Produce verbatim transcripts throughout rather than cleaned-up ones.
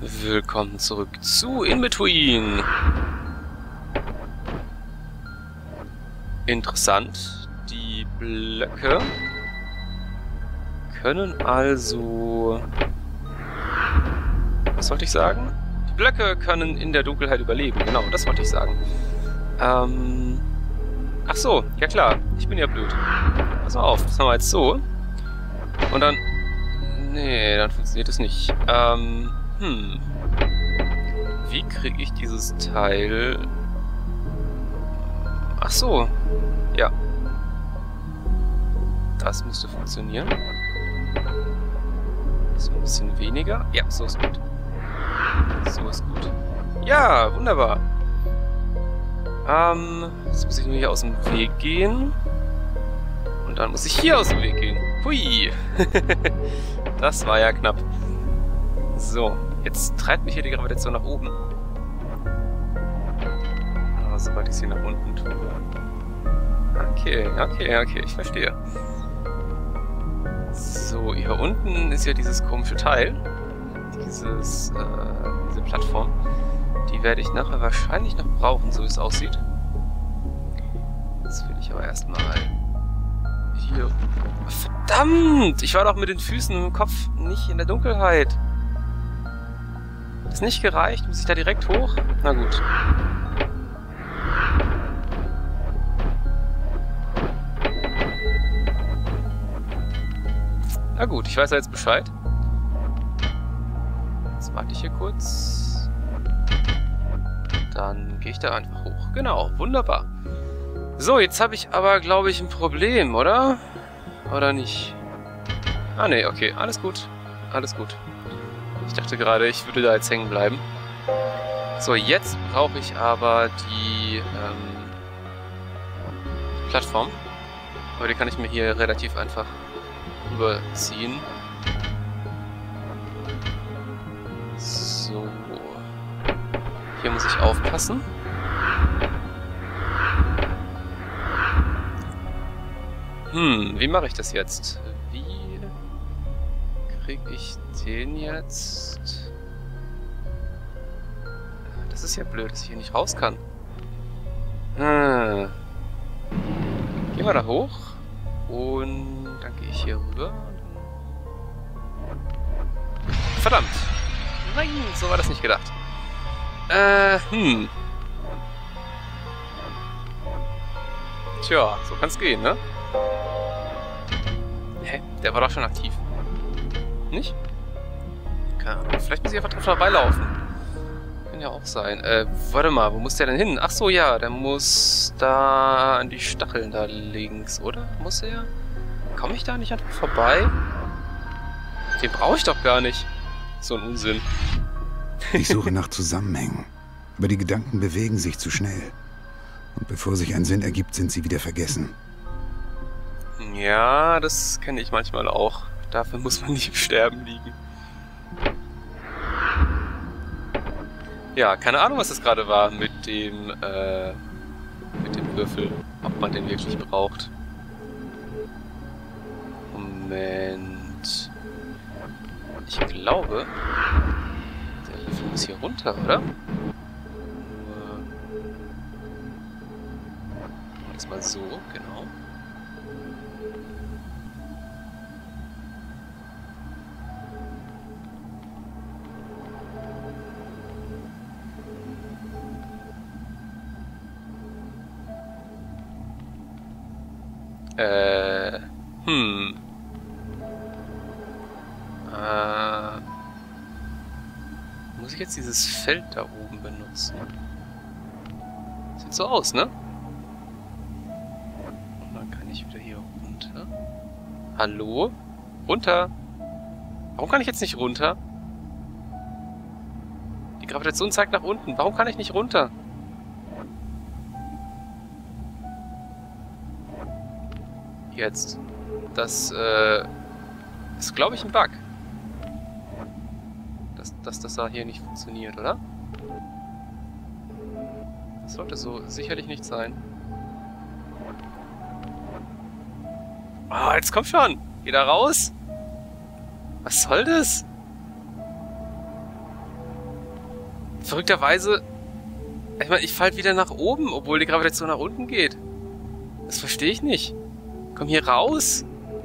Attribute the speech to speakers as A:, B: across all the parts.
A: Willkommen zurück zu In Between. Interessant. Die Blöcke können also... Was wollte ich sagen? Die Blöcke können in der Dunkelheit überleben. Genau, das wollte ich sagen. Ähm... Ach so, ja klar. Ich bin ja blöd. Pass mal auf, das machen wir jetzt so. Und dann... Nee, dann funktioniert es nicht. Ähm... Hm. Wie kriege ich dieses Teil... Ach so. Ja. Das müsste funktionieren. So ein bisschen weniger. Ja, so ist gut. So ist gut. Ja, wunderbar. Ähm, jetzt muss ich nur hier aus dem Weg gehen. Und dann muss ich hier aus dem Weg gehen. Hui. Das war ja knapp. So, jetzt treibt mich hier die Gravitation nach oben. Aber sobald ich sie nach unten tue. Okay, okay, okay, ich verstehe. So, hier unten ist ja dieses komische Teil. Dieses, äh, diese Plattform. Die werde ich nachher wahrscheinlich noch brauchen, so wie es aussieht. Jetzt will ich aber erstmal hier... Verdammt! Ich war doch mit den Füßen und dem Kopf nicht in der Dunkelheit. Ist nicht gereicht? Muss ich da direkt hoch? Na gut. Na gut, ich weiß ja jetzt Bescheid. Jetzt warte ich hier kurz. Dann gehe ich da einfach hoch. Genau, wunderbar. So, jetzt habe ich aber, glaube ich, ein Problem, oder? Oder nicht? Ah, ne, okay. Alles gut. Alles gut. Ich dachte gerade, ich würde da jetzt hängen bleiben. So, jetzt brauche ich aber die ähm, Plattform. Aber die kann ich mir hier relativ einfach überziehen. So. Hier muss ich aufpassen. Hm, wie mache ich das jetzt? Wie kriege ich den jetzt? Das ist ja blöd, dass ich hier nicht raus kann. Hm. Gehen wir da hoch. Und dann gehe ich hier rüber. Verdammt! Nein, so war das nicht gedacht. Äh, hm. Tja, so kann's gehen, ne? Hä? Der war doch schon aktiv. Nicht? Keine Ahnung. Vielleicht muss ich einfach drauf vorbeilaufen. Kann ja auch sein. Äh, warte mal, wo muss der denn hin? Ach so, ja, der muss da an die Stacheln da links, oder? Muss er? Komme ich da nicht einfach vorbei? Den brauche ich doch gar nicht. So ein Unsinn.
B: Ich suche nach Zusammenhängen. Aber die Gedanken bewegen sich zu schnell. Und bevor sich ein Sinn ergibt, sind sie wieder vergessen.
A: Ja, das kenne ich manchmal auch. Dafür muss man nicht im Sterben liegen. Ja, keine Ahnung, was das gerade war mit dem, äh, mit dem Würfel. Ob man den wirklich braucht. Moment. Ich glaube, der Löffel muss hier runter, oder? Das mal so, genau. Äh, hm. Äh, muss ich jetzt dieses Feld da oben benutzen? Sieht so aus, ne? Und dann kann ich wieder hier runter. Hallo? Runter? Warum kann ich jetzt nicht runter? Die Gravitation zeigt nach unten. Warum kann ich nicht runter? Jetzt. Das, äh, ist, glaube ich, ein Bug. Dass, dass das da hier nicht funktioniert, oder? Das sollte so sicherlich nicht sein. Ah, oh, jetzt komm schon! Geh da raus! Was soll das? verrückterweise... Ich meine, ich falle wieder nach oben, obwohl die Gravitation nach unten geht. Das verstehe ich nicht. Komm hier raus.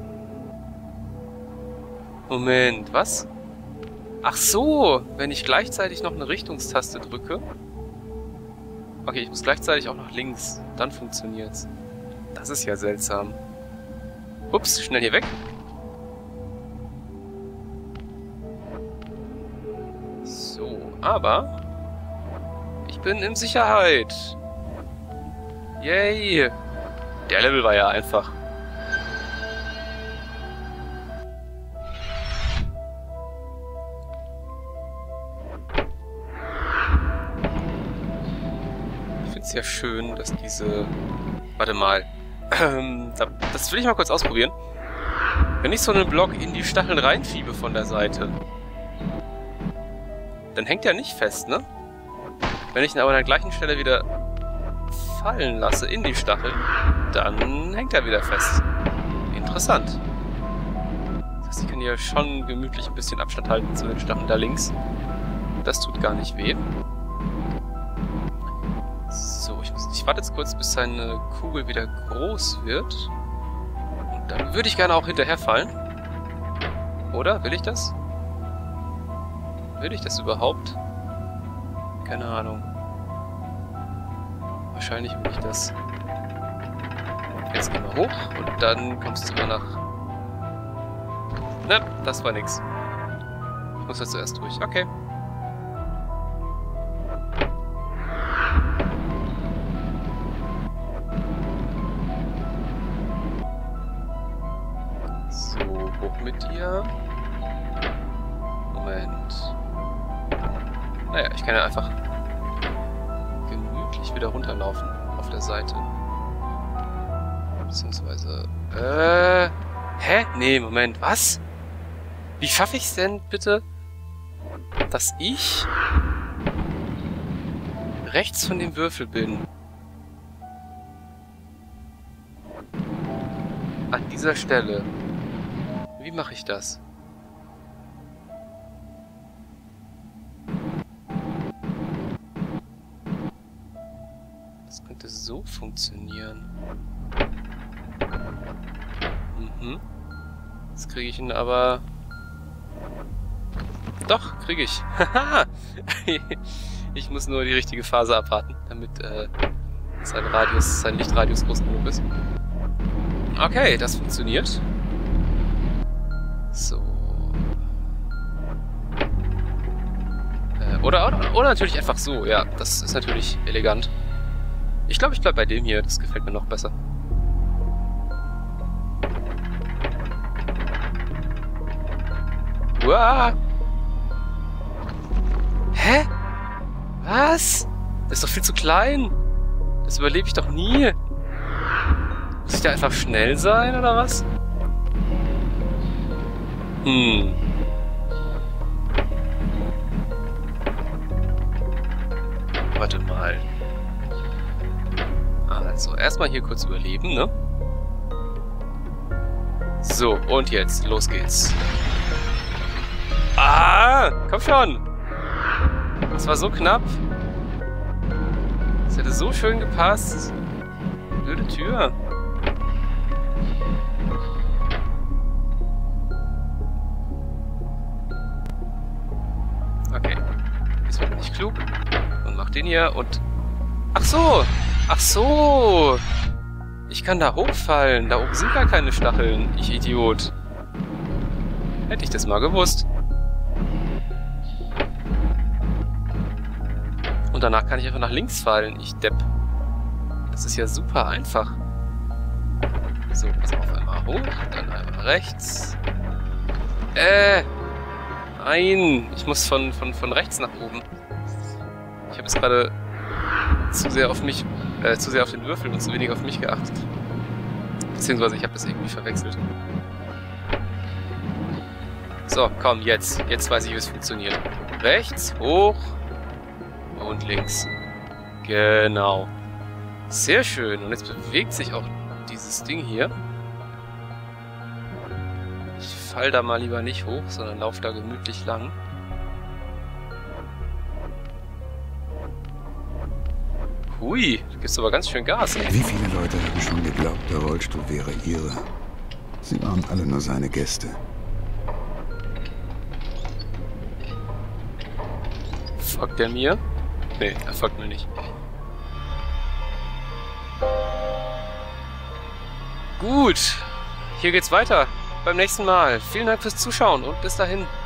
A: Moment, was? Ach so, wenn ich gleichzeitig noch eine Richtungstaste drücke. Okay, ich muss gleichzeitig auch nach links. Dann funktioniert's. Das ist ja seltsam. Ups, schnell hier weg. So, aber... Ich bin in Sicherheit. Yay. Der Level war ja einfach. Ich finde es ja schön, dass diese... Warte mal. Ähm, das will ich mal kurz ausprobieren. Wenn ich so einen Block in die Stacheln reinschiebe von der Seite, dann hängt er nicht fest, ne? Wenn ich ihn aber an der gleichen Stelle wieder fallen lasse in die Stacheln, dann hängt er wieder fest. Interessant. Das heißt, ich kann hier schon gemütlich ein bisschen Abstand halten zu den Stacheln da links. Das tut gar nicht weh. So, ich, muss, ich warte jetzt kurz, bis seine Kugel wieder groß wird. Und dann würde ich gerne auch hinterher fallen. Oder? Will ich das? Will ich das überhaupt? Keine Ahnung. Wahrscheinlich will ich das. Jetzt gehen wir hoch und dann kommst du sogar nach... Ne, das war nix. Ich muss da zuerst durch. Okay. So, hoch mit dir. Moment. Naja, ich kann ja einfach gemütlich wieder runterlaufen auf der Seite. Beziehungsweise... Äh... Hä? Nee, Moment, was? Wie schaffe ich es denn bitte, dass ich rechts von dem Würfel bin? An dieser Stelle. Wie mache ich das? Das könnte so funktionieren. Mhm. Jetzt kriege ich ihn aber... Doch, kriege ich. Haha! Ich muss nur die richtige Phase abwarten, damit äh, sein Radius, sein Lichtradius groß genug ist. Okay, das funktioniert. So. Äh, oder, oder, oder natürlich einfach so, ja. Das ist natürlich elegant. Ich glaube, ich bleib bei dem hier. Das gefällt mir noch besser. Uah! Hä? Was? Das ist doch viel zu klein. Das überlebe ich doch nie. Muss ich da einfach schnell sein, oder was? Hm. Warte mal. Also, erstmal hier kurz überleben, ne? So, und jetzt, los geht's. Ah! Komm schon! Das war so knapp. Das hätte so schön gepasst. Blöde Tür. Okay. Diesmal bin ich klug. Und mach den hier und... Ach so! Ach so! Ich kann da hochfallen. Da oben sind gar keine Stacheln. Ich Idiot. Hätte ich das mal gewusst. Und danach kann ich einfach nach links fallen. Ich Depp. Das ist ja super einfach. So, pass auf, einmal hoch, dann einmal rechts. Äh! Nein! Ich muss von, von, von rechts nach oben. Ich habe jetzt gerade zu sehr auf mich, äh, zu sehr auf den Würfel und zu wenig auf mich geachtet. Beziehungsweise ich habe das irgendwie verwechselt. So, komm, jetzt. Jetzt weiß ich, wie es funktioniert. Rechts, hoch und links. Genau. Sehr schön. Und jetzt bewegt sich auch dieses Ding hier. Ich fall da mal lieber nicht hoch, sondern laufe da gemütlich lang. Ui, du gibst aber ganz schön Gas.
B: Wie viele Leute haben schon geglaubt, der Rollstuhl wäre ihre? Sie waren alle nur seine Gäste.
A: Folgt der mir? Nee, er folgt mir nicht. Gut, hier geht's weiter. Beim nächsten Mal. Vielen Dank fürs Zuschauen und bis dahin.